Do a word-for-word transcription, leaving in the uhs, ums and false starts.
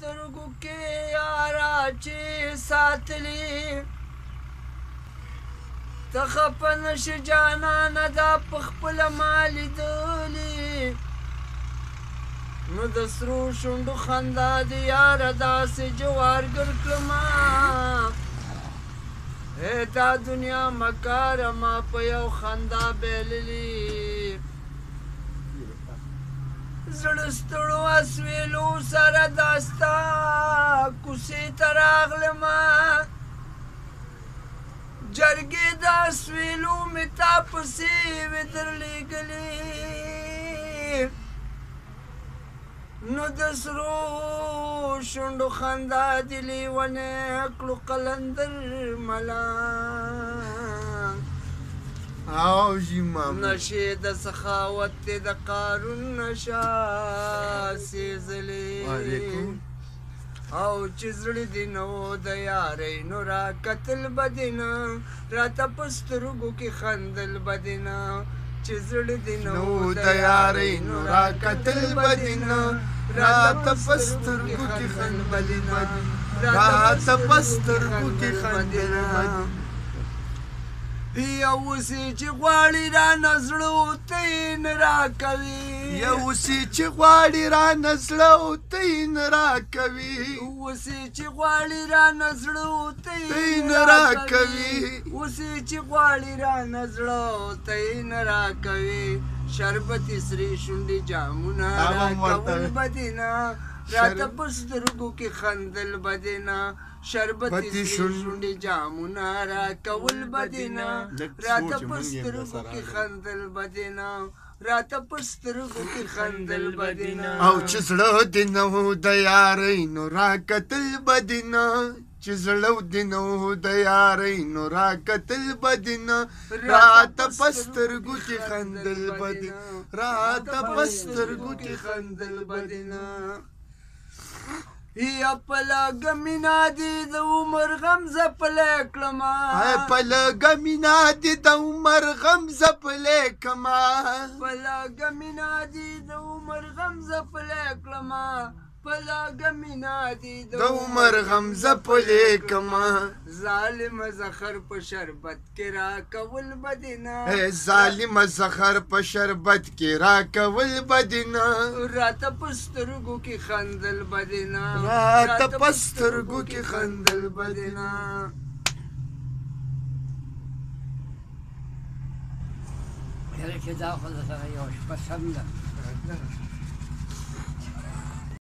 سترګو کې یارا چې ساتلي ته خفه نشې جانانه دا په خپله ما لیدلي نو د سرو شونډو خندا د یاره داسې جوارګر کړمه ای دا دنیا مکاره ما په یو خندا بایللي زړه ستړو اسویلو سره دا ستا کوڅې ته راغلمه جرګې د اسویلو مې تا پسې وې درلېږلي نو د سرو شونډو خندا دې لیونی کړو قلندر ملان او جی ماما نشې د سخاوت دې د قارون نشه سېزلې او چې زړه دې نه و د یارۍ نو را کتل به دې نه راته په سترګو کې خندل به دې نه چې زړه دې نه و د یارۍ نو را کتل به دې نه راته په سترګو کې خندل به دې نه راته په سترګو کې خندل به دې یو اوسې چې غواړي رانه زړه ورته یې نه راکوي یو اوسې چې غواړي رانه زړه ورته یې نه راکوي اوسې چې غواړي رانه زړه ورته یې نه راکوي اوسې چې غواړي رانه زړه ورته یې نه راکوي شربتي سرې شونډې جامونه راکول به دې نه راته په سترګو کې خندل به دې نه شربتي شونډې جامونه راکول به دې نه راته په سترګو کې خندل به دې نه راته په سترګو کې خندل به دې نه او چې زړه دې نه و د یارۍ نو راکتل به دې نه چې زړه دې نه و د یارۍ نو راکتل به دې نه راته په سترګو کې خندل به دې راته په سترګو کې خندل به دې نه یا په لږه مینا دې د عمر غم ځپلی کړمه په لږه مینا دې د عمر غم ځپلی کړمه په لږه مینا دې د عمر غم ځپلی کړمه په لږه مینا دې د عمر غم ځپلی کړمه ظالمه زخر په شربت کې راکول به دې نه ظالمه زخر په شربت کې راکول به دې نه راته په سترګو کې خندل به دې نه راته په سترګو کې خندل به دې نه یاره چې دا خو درسره یوه شپه سم ده